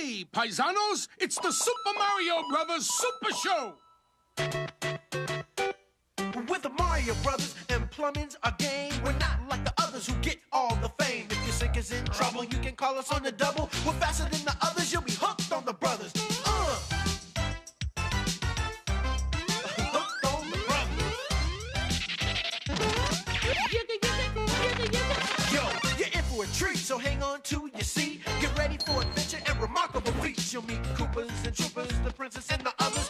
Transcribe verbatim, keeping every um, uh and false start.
Hey, paisanos, it's the Super Mario Brothers Super Show! With the Mario Brothers and plumbing's our game. We're not like the others who get all the fame. If your sink is in trouble, you can call us on the double. We're faster than the others, you'll be hooked on the brothers. Uh. Hooked on the brothers. Yo, you're in for a treat, so hang on to your seat. Get ready for adventure and remarkable feats. You'll meet Koopas and Troopers, the princess and the others.